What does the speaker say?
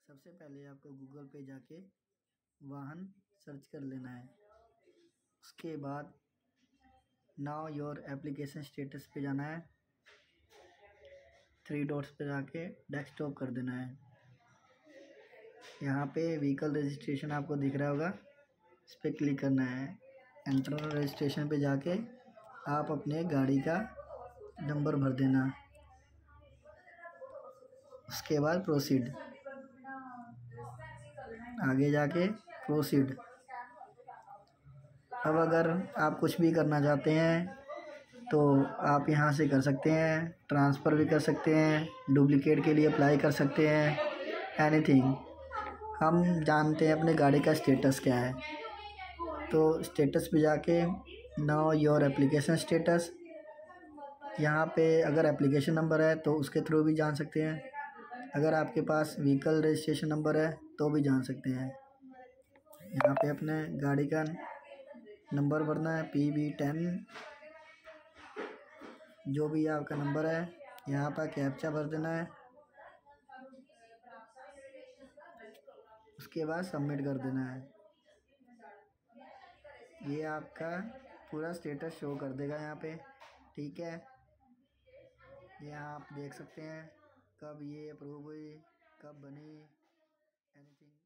सबसे पहले आपको गूगल पे जाके वाहन सर्च कर लेना है। उसके बाद नाउ योर एप्लीकेशन स्टेटस पे जाना है, 3 डॉट्स पे जाके डेस्कटॉप कर देना है। यहाँ पे व्हीकल रजिस्ट्रेशन आपको दिख रहा होगा, इस पर क्लिक करना है। इंटरनल रजिस्ट्रेशन पे जाके आप अपने गाड़ी का नंबर भर देना। उसके बाद प्रोसीड, आगे जाके प्रोसीड। अब अगर आप कुछ भी करना चाहते हैं तो आप यहाँ से कर सकते हैं, ट्रांसफ़र भी कर सकते हैं, डुप्लीकेट के लिए अप्लाई कर सकते हैं, एनीथिंग। हम जानते हैं अपने गाड़ी का स्टेटस क्या है, तो स्टेटस पे जाके नाउ योर एप्लीकेशन स्टेटस, यहाँ पे अगर एप्लीकेशन नंबर है तो उसके थ्रू भी जान सकते हैं, अगर आपके पास व्हीकल रजिस्ट्रेशन नंबर है तो भी जान सकते हैं। यहाँ पे अपने गाड़ी का नंबर भरना है, PB10 जो भी आपका नंबर है, यहाँ पर कैप्चा भर देना है। उसके बाद सबमिट कर देना है। ये आपका पूरा स्टेटस शो कर देगा यहाँ पे, ठीक है। यहाँ आप देख सकते हैं कब ये अप्रूव हुई, कब बनी, एनीथिंग।